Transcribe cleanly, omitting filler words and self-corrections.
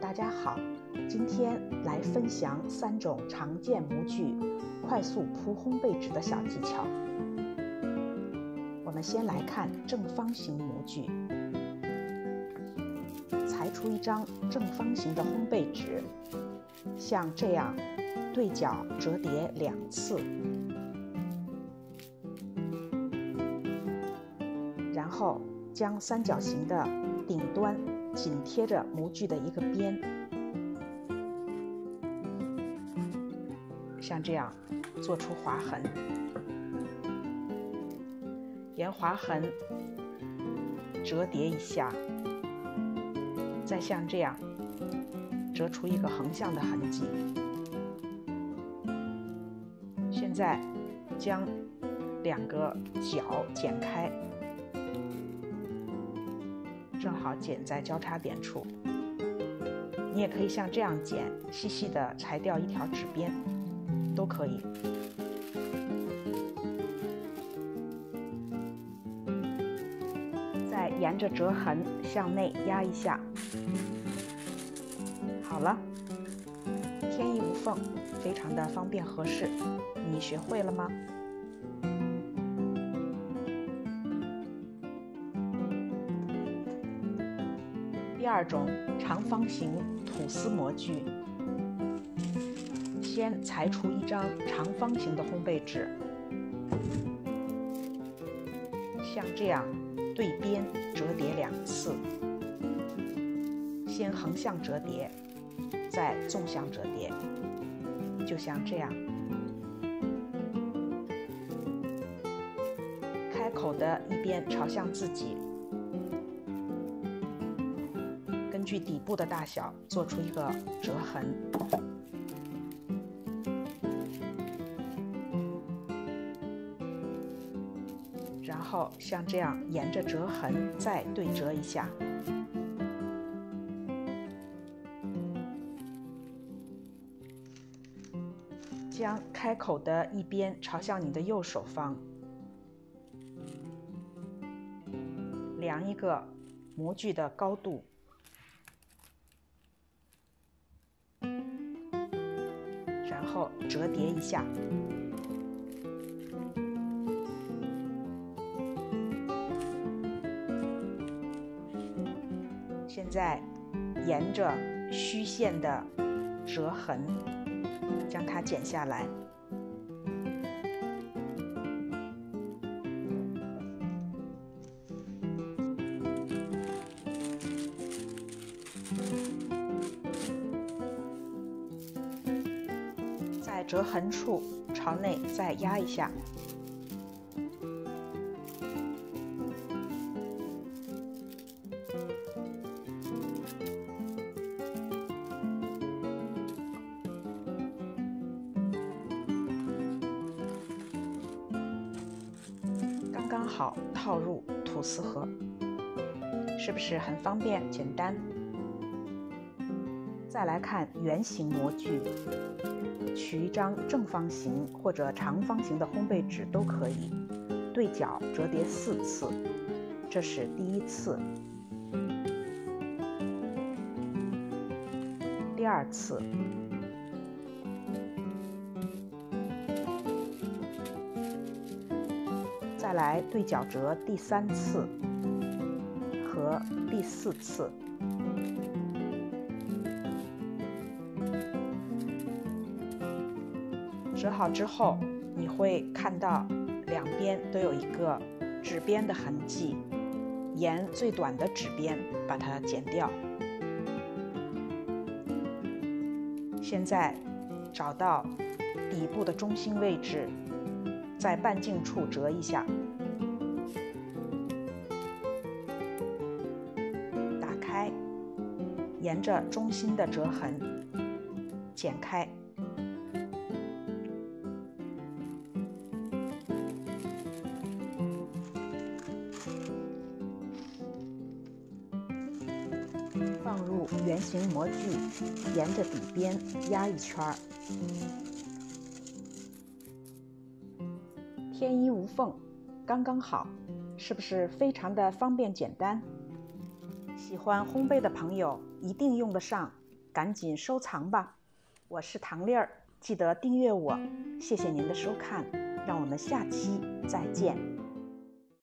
大家好，今天来分享3种常见模具快速铺烘焙纸的小技巧。我们先来看正方形模具，裁出一张正方形的烘焙纸，像这样对角折叠2次，然后将三角形的顶端紧贴着模具的一个边，像这样做出划痕，沿划痕折叠一下，再像这样折出一个横向的痕迹。现在将2个角剪开，正好剪在交叉点处。你也可以像这样剪，细细的裁掉一条纸边，都可以。再沿着折痕向内压一下，好了，天衣无缝，非常的方便合适。你学会了吗？第2种长方形吐司模具，先裁出一张长方形的烘焙纸，像这样对边折叠2次，先横向折叠，再纵向折叠，就像这样。开口的一边朝向自己，根据底部的大小做出一个折痕，然后像这样沿着折痕再对折一下，将开口的一边朝向你的右手方，量一个模具的高度，然后折叠一下，现在沿着虚线的折痕将它剪下来，在折痕处朝内再压一下，刚刚好套入吐司盒，是不是很方便简单？再来看圆形模具，取一张正方形或者长方形的烘焙纸都可以，对角折叠4次，这是第1次。第2次，再来对角折第3次和第4次。折好之后，你会看到2边都有一个纸边的痕迹，沿最短的纸边把它剪掉。现在找到底部的中心位置，在半径处折一下，打开，沿着中心的折痕剪开，放入圆形模具，沿着底边压一圈，天衣无缝，刚刚好，是不是非常的方便简单？喜欢烘焙的朋友一定用得上。 赶紧收藏吧。我是唐丽儿，记得订阅我。谢谢您的收看，让我们下期再见。